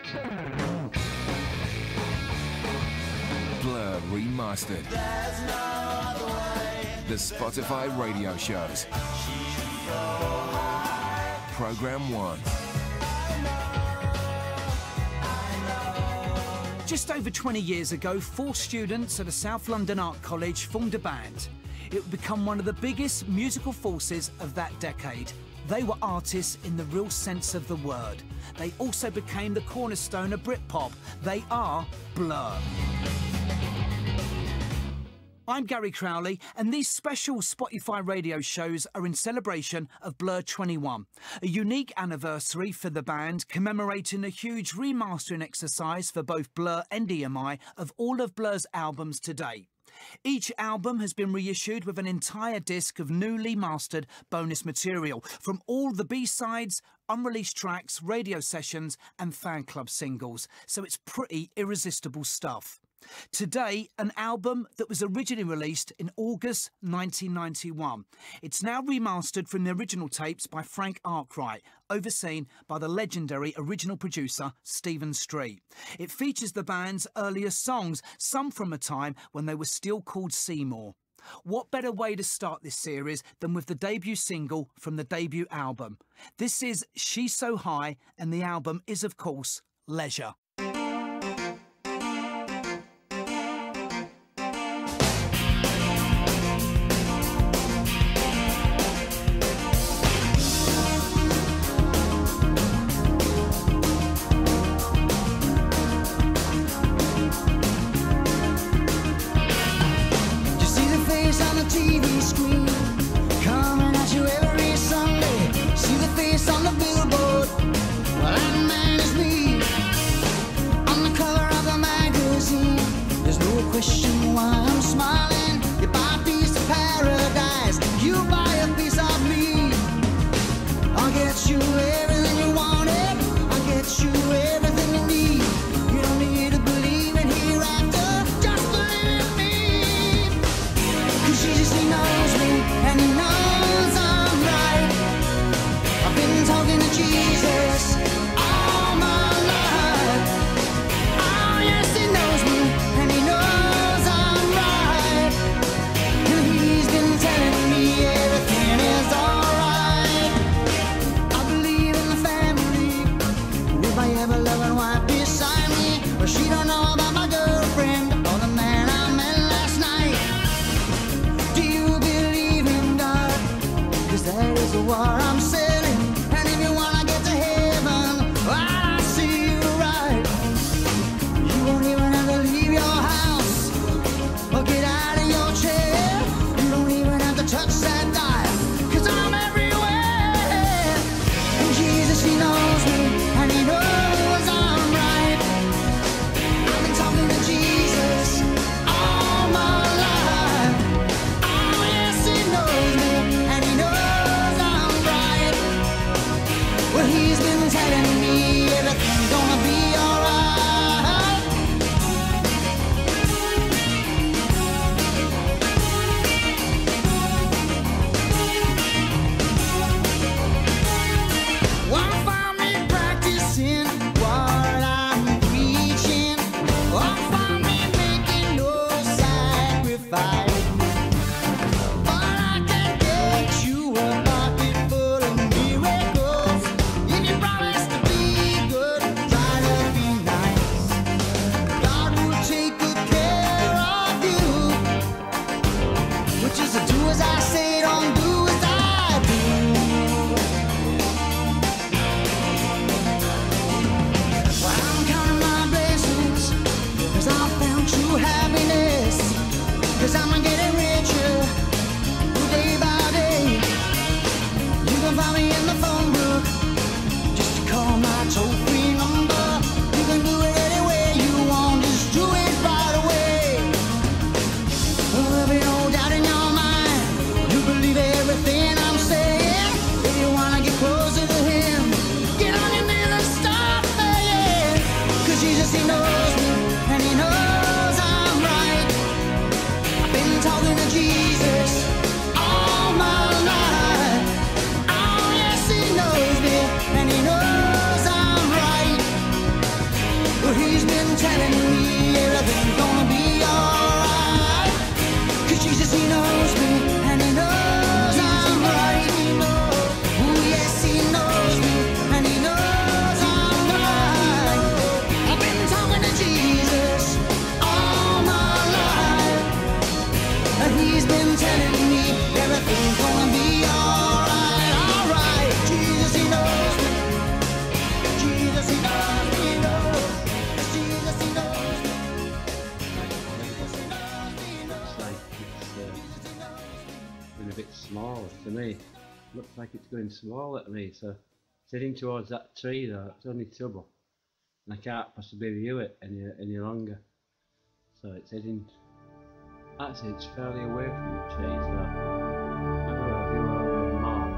Blur Remastered. The Spotify radio shows. Program 1. Just over 20 years ago, 4 students at a South London art college formed a band. It would become one of the biggest musical forces of that decade. They were artists in the real sense of the word. They also became the cornerstone of Britpop. They are Blur. I'm Gary Crowley, and these special Spotify radio shows are in celebration of Blur 21, a unique anniversary for the band commemorating a huge remastering exercise for both Blur and EMI of all of Blur's albums to date. Each album has been reissued with an entire disc of newly mastered bonus material from all the B-sides, unreleased tracks, radio sessions and fan club singles, so it's pretty irresistible stuff. Today, an album that was originally released in August 1991. It's now remastered from the original tapes by Frank Arkwright, overseen by the legendary original producer Stephen Street. It features the band's earlier songs, some from a time when they were still called Seymour. What better way to start this series than with the debut single from the debut album? This is She's So High, and the album is, of course, Leisure. TV screen coming at you every Sunday. See the face on the billboard. Well, that man is me. On the cover of the magazine, there's no question why I'm smiling. You buy a piece of paradise, you buy a piece of me. I'll get you everything you wanted, I'll get you everything you need. You don't need to believe in hereafter, just believe in me. He knows me, and he knows I'm right. I've been talking to Jesus all my life. Oh yes, he knows me, and he knows I'm right. And he's been telling me everything is alright. I believe in the family, with my ever-loving wife beside me. But she don't know about my girlfriend or the man I met last night. That is the war I'm selling, and if you wanna get to heaven, well, I see you right. You won't even have to leave your house or get out of your chair. You don't even have to touch that dial, 'cause I'm everywhere. And Jesus, he knows me, and he knows I'm right. I've been talking to Jesus all my life. Oh yes, he knows me, and he knows. Well, he's been telling me everything's gonna be alright. One for me practicing what I'm preaching. One for me making no sacrifice. Be looks like it's going smaller to me, so it's heading towards that tree though. It's only trouble, and I can't possibly view it any longer. So it's heading. Actually, it's fairly away from the tree, so I've got a view over in more.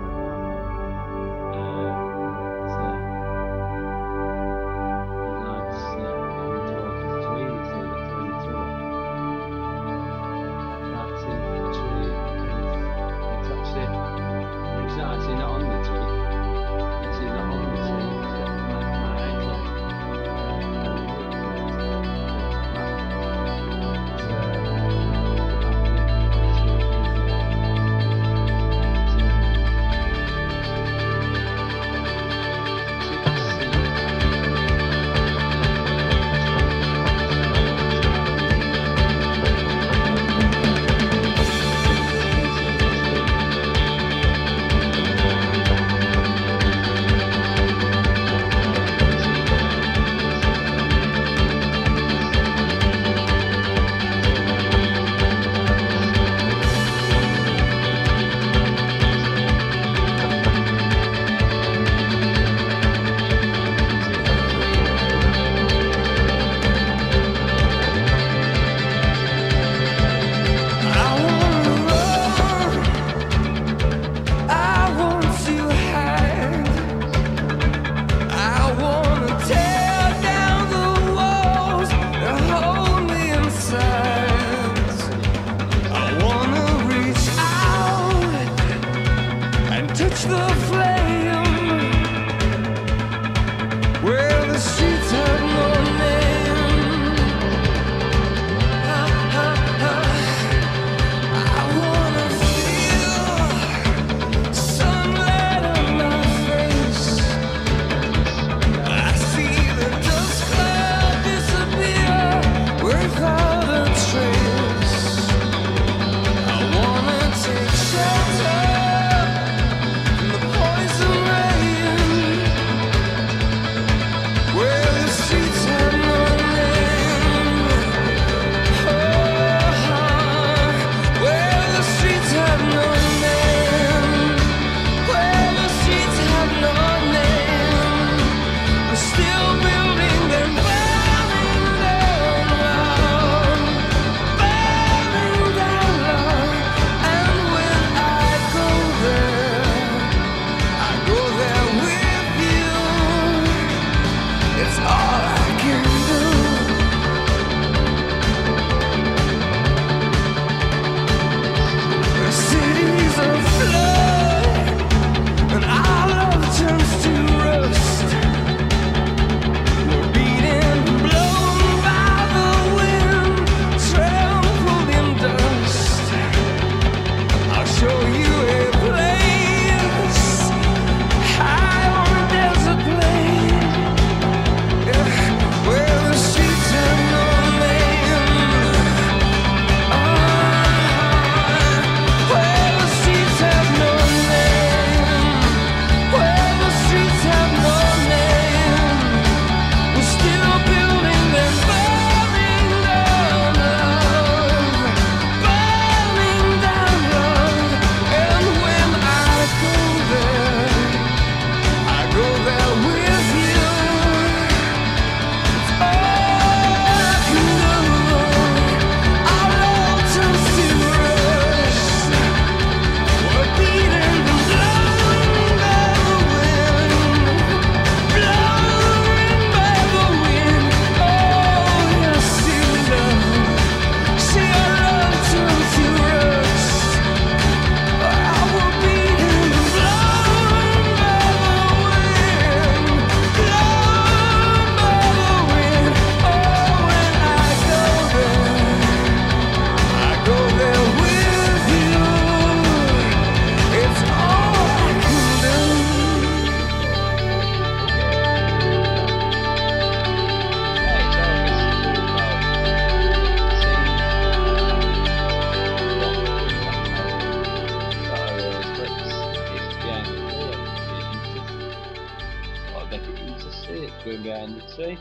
going behind the tree,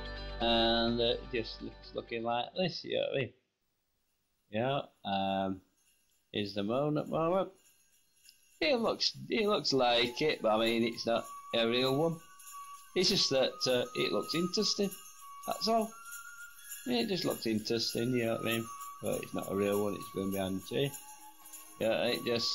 and it just looks looking like this, you know what I mean? Yeah, here's the moon at the moment. It looks like it, but I mean, it's not a real one. It's just that it looks interesting. That's all. It just looks interesting, you know what I mean? But it's not a real one. It's going behind the tree. Yeah, it just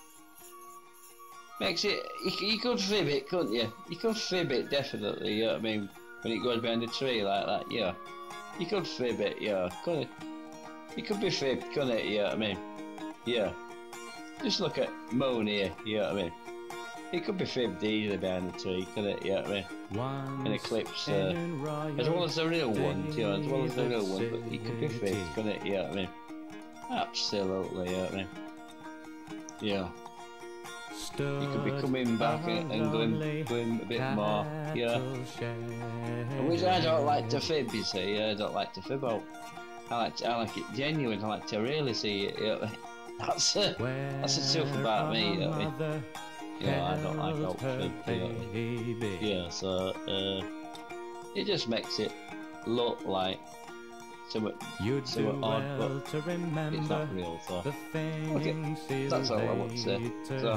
makes it. You could fib it, couldn't you? You could fib it definitely. You know what I mean? When it goes behind the tree like that, yeah. You could fib it, yeah. Couldn't it? It could be fibbed, couldn't it? You know what I mean? Yeah. Just look at Moon here, you know what I mean? It could be fibbed easily behind the tree, couldn't it? You know what I mean? An eclipse, as well as the real one, you know, as well as the real one, but it could be fibbed, couldn't it? You know what I mean? Absolutely, you know what I mean? Yeah. You could be coming back and going a bit more, yeah. Which I don't like to fib, you see. I don't like to fib out. I like it genuine. I like to really see it. You know? That's the truth about me. You know what I mean? Yeah, I don't like out fib. You know what I mean? Yeah, so it just makes it look like somewhat odd, but it's not real. So okay, that's all I want to say. So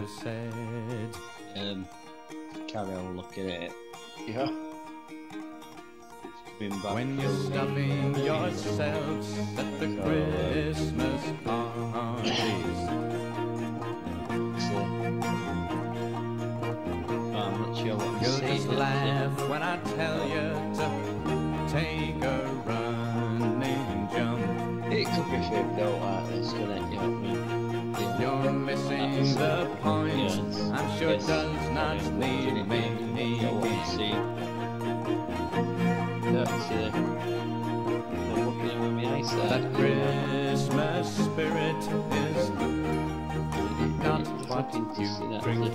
carry on looking at it. Yeah. When you're stuffing yourselves at the Christmas parties, I'm not sure what you'll just laugh when I tell you to take a running jump. It could be fibbed out like this, couldn't it? You know what I mean? Yeah. You're missing the point. Yes. I'm sure it does not leave me. That's they're looking with me eyes there. That Christmas spirit is not what you drink.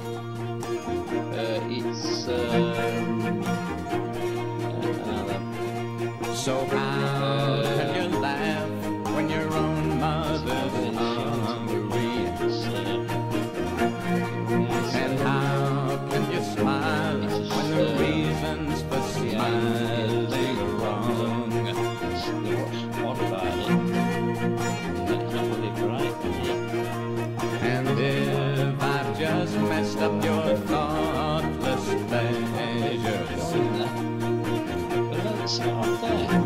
It's another. So how can you laugh when your own mother's hungry? And how can you smile when the reasons for smiling are wrong? What about it? That's not really bright, is it? And if I've just messed up your thoughtless pleasures, But that's not there.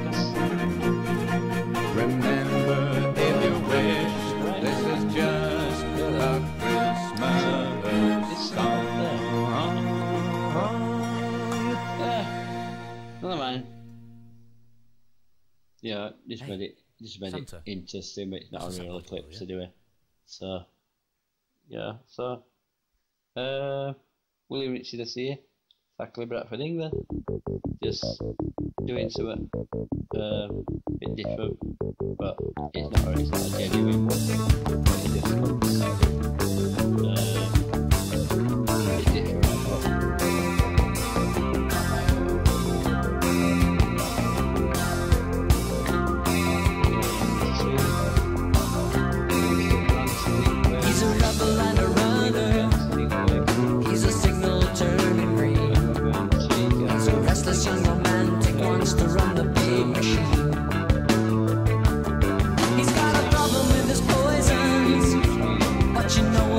remember if you wish, this is just a Christmas song. Never mind. Yeah, just made it interesting, but it's not a real eclipse anyway. So, yeah, so William Ritchie this year, Thackeray Bradford England, just doing something a bit different, but it's not a genuine one. It just looks a bit different. He's a rebel and a runner. He's a signal turning green. He's a restless young romantic, wants to run the big machine. He's got a problem with his poisons, but you know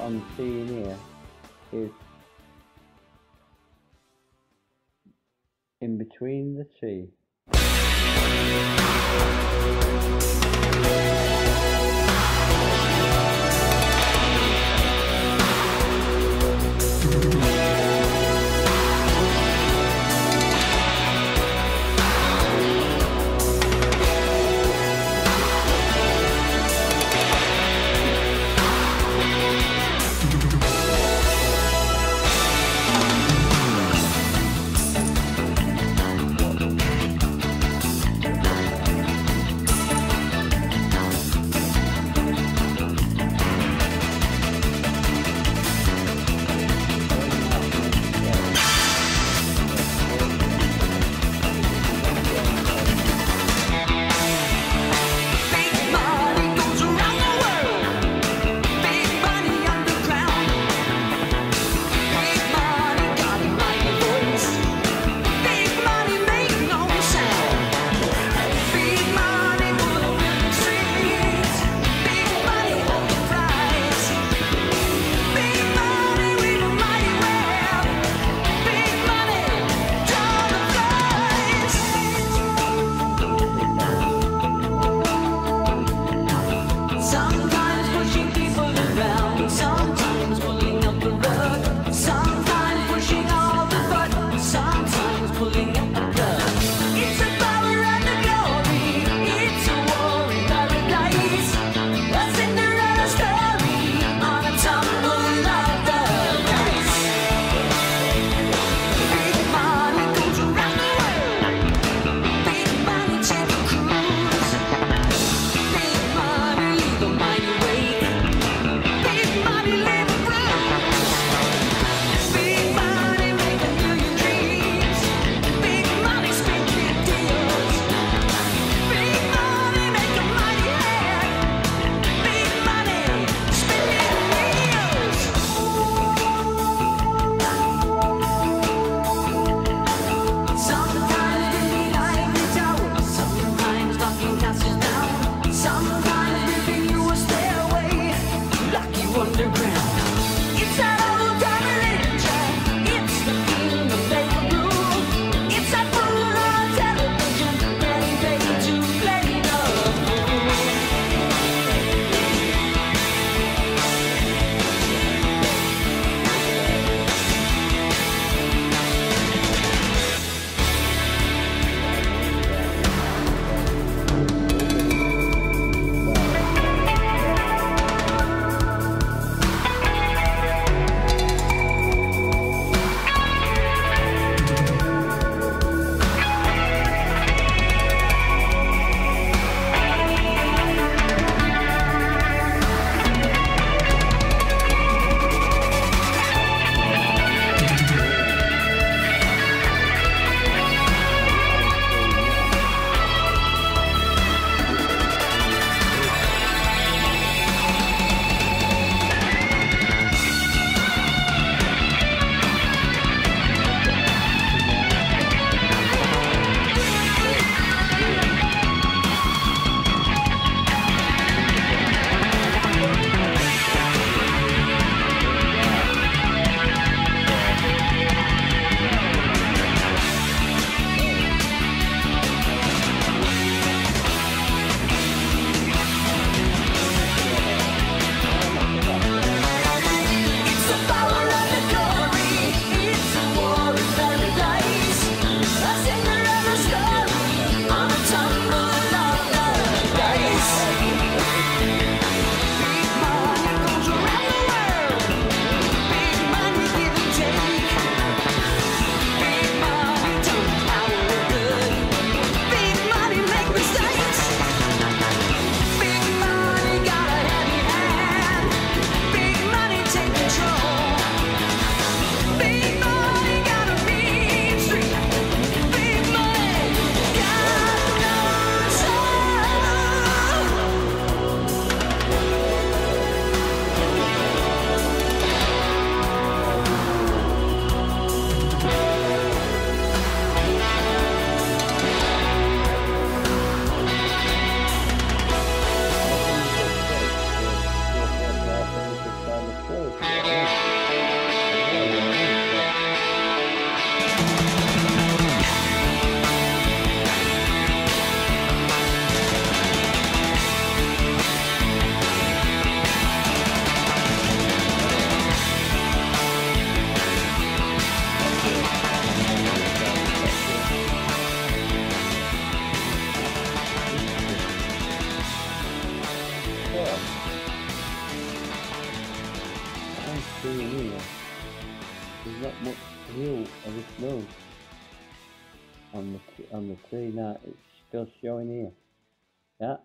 I'm seeing here is in between the tree. seeing here, there's not much hill of the snow on the tree now. It's still showing here. Yeah.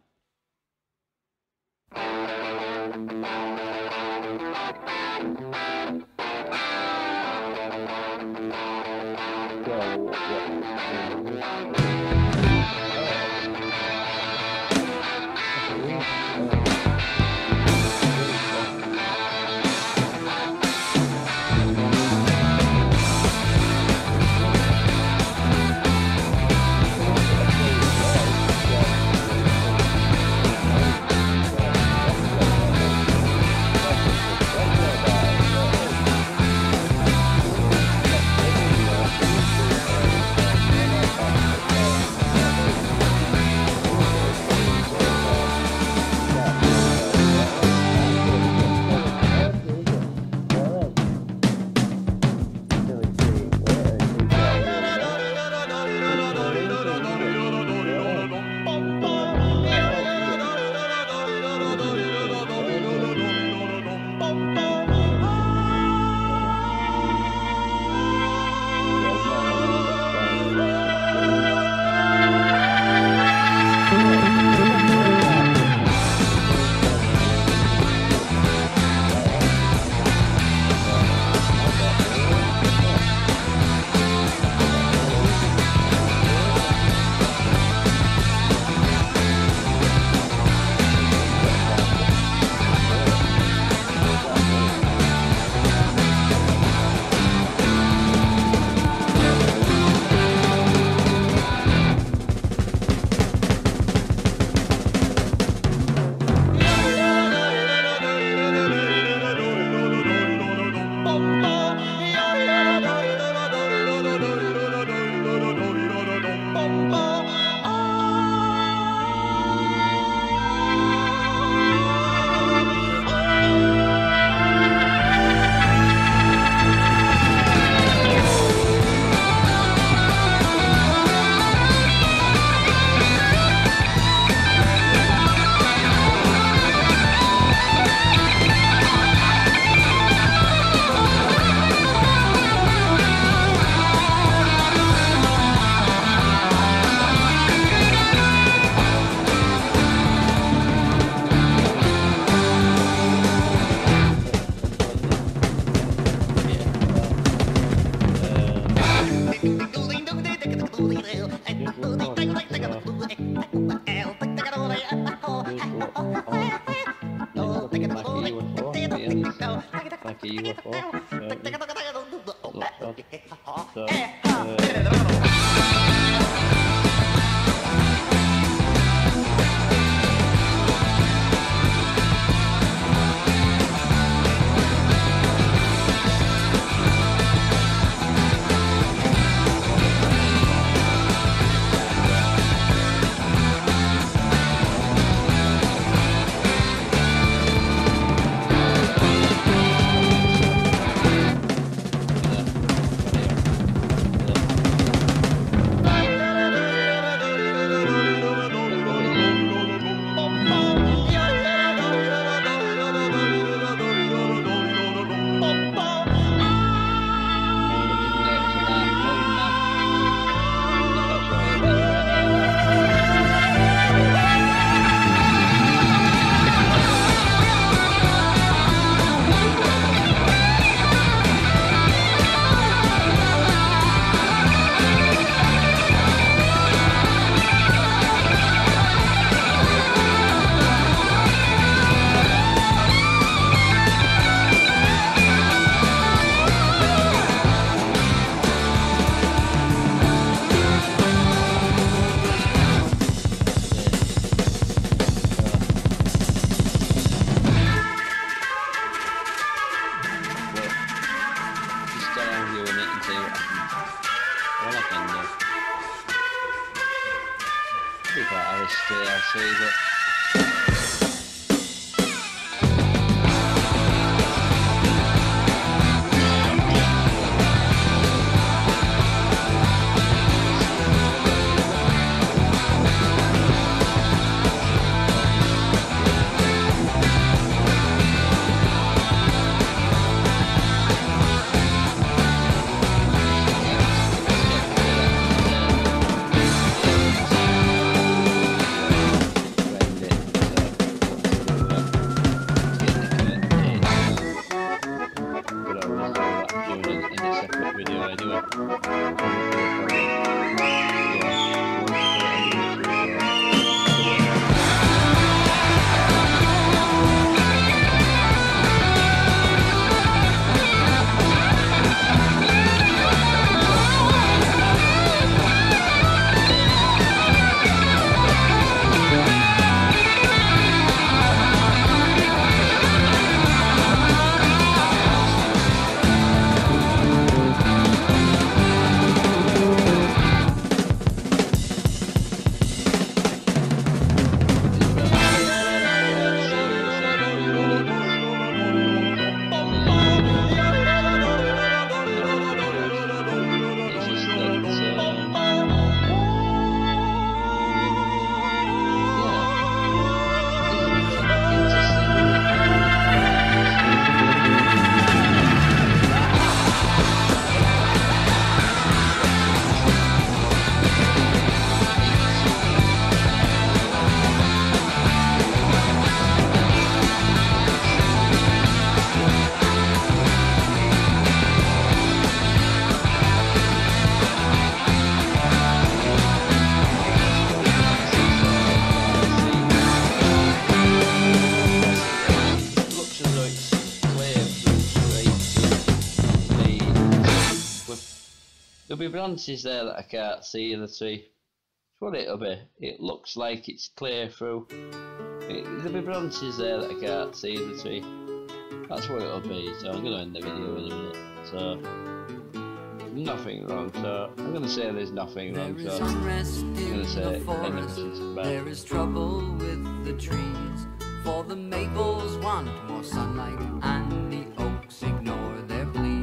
be branches there that I can't see in the tree. That's what it'll be. It looks like it's clear through. There'll be branches there that I can't see in the tree. That's what it'll be. So I'm going to end the video in a minute. So nothing wrong. So I'm going to say there's nothing wrong. There So is unrest I'm going in to say the end the forest. message. Bye. There is trouble with the trees. For the maples want more sunlight, and the oaks ignore their pleas.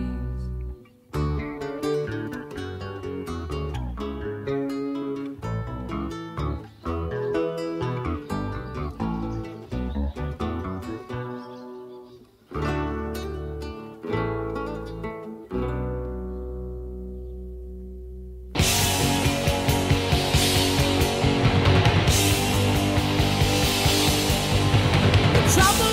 Trouble